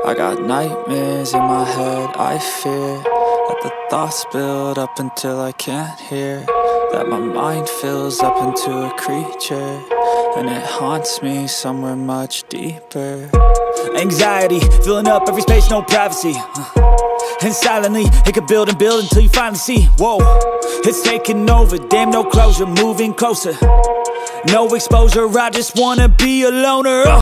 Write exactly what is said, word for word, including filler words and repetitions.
I got nightmares in my head, I fear that the thoughts build up until I can't hear, that my mind fills up into a creature, and it haunts me somewhere much deeper. Anxiety, filling up every space, no privacy, and silently, it could build and build until you finally see, whoa, it's taking over, damn, no closure, moving closer, no exposure, I just wanna be a loner.